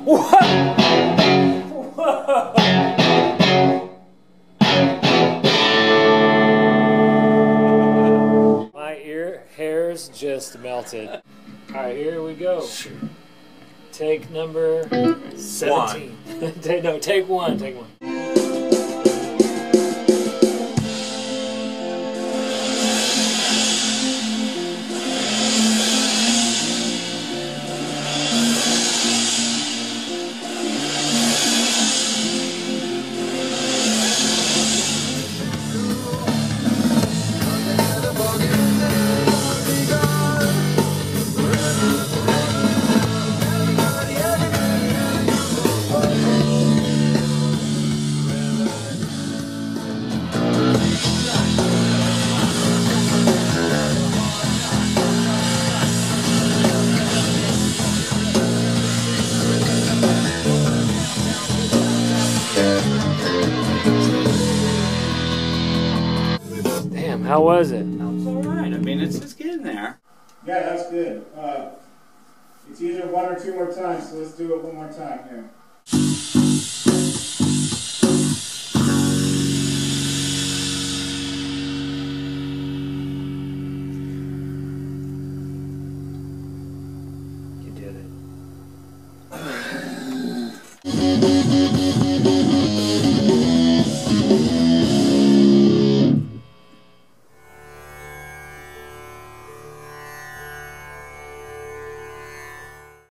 What? Whoa. My ear hairs just melted. Alright, here we go. Take number 17. No, take one. Take one. Damn, how was it? That was alright. I mean, it's getting there. Yeah, that's good. It's either one or two more times, so let's do it one more time here. You did it.